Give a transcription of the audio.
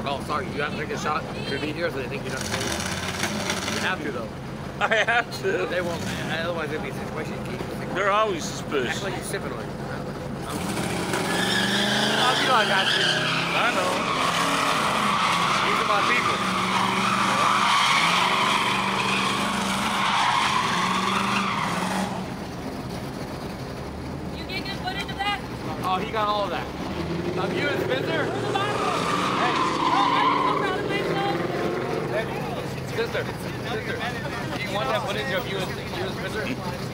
Oh, sorry. You have to take a shot to be here, so they think you're not paying. You have to, though. I have to. They won't, man. Otherwise, it'll be a situation. They're always Act suspicious. like you're sipping on it. Oh, you know I got you. I know. These are my people. You get good foot into that? Oh, he got all of that. You and Spencer? Hey, sister, do you want that footage of you and Spencer?